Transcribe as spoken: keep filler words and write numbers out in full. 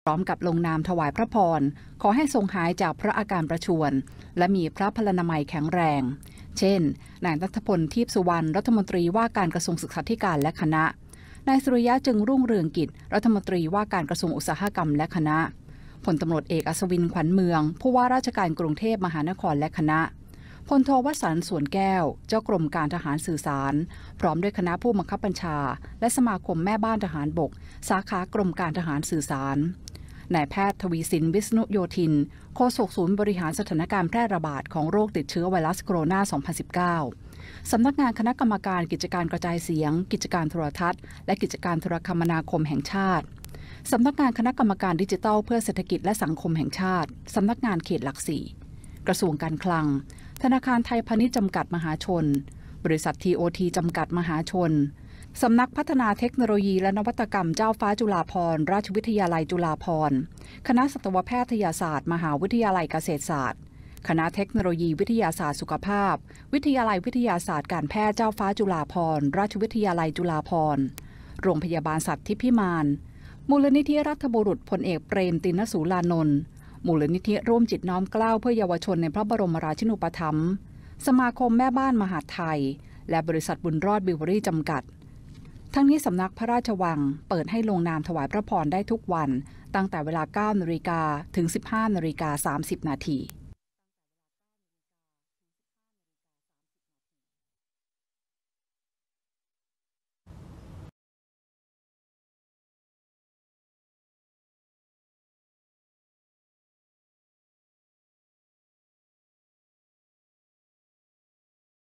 พร้อมกับลงนามถวายพระพรขอให้ทรงหายจากพระอาการประชวรและมีพระพลานามัยแข็งแรงเช่นนายณัฐพลทีพสุวรรณรัฐมนตรีว่าการกระทรวงศึกษาธิการและคณะนายสุริยะจึงรุ่งเรืองกิจรัฐมนตรีว่าการกระทรวงอุตสาหกรรมและคณะพลตำรวจเอกอัศวินขวัญเมืองผู้ว่าราชการกรุงเทพมหานครและคณะพลโทวสันต์สวนแก้วเจ้ากรมการทหารสื่อสารพร้อมด้วยคณะผู้บังคับบัญชาและสมาคมแม่บ้านทหารบกสาขากรมการทหารสื่อสารนายแพทย์ทวีสินวิษณุโยธินโฆษกศูนย์บริหารสถานการณ์แพร่ระบาดของโรคติดเชื้อไวรัสโคโรนา สองพันสิบเก้า สำนักงานคณะกรรมการกิจการกระจายเสียงกิจการโทรทัศน์และกิจการโทรคมนาคมแห่งชาติสำนักงานคณะกรรมการดิจิทัลเพื่อเศรษฐกิจและสังคมแห่งชาติสำนักงานเขตหลักสี่กระทรวงการคลังธนาคารไทยพาณิชย์จำกัดมหาชนบริษัท ที โอ ที จำกัดมหาชนสำนักพัฒนาเทคโนโลยีและนวัตกรรมเจ้าฟ้าจุฬาภรณราชวิทยาลัยจุฬาภรณ์คณะสัตวแพทยศาสตร์มหาวิทยาลัยเกษตรศาสตร์คณะเทคโนโลยีวิทยาศาสตร์สุขภาพวิทยาลัยวิทยาศาสตร์การแพทย์เจ้าฟ้าจุฬาภรณ์ราชวิทยาลัยจุฬาภรณ์โรงพยาบาลสัตว์ทิพิมานมูลนิธิรัฐบุรุษพลเอกเปรมติณสูลานนท์มูลนิธิร่วมจิตน้อมเกล้าเพื่อเยาวชนในพระบรมราชินูปถัมภ์สมาคมแม่บ้านมหาดไทยและบริษัทบุญรอดบิวเวอรี่จำกัดทั้งนี้สำนักพระราชวังเปิดให้ลงนามถวายพระพรได้ทุกวันตั้งแต่เวลา เก้านาฬิกา ถึง สิบห้านาฬิกาสามสิบนาที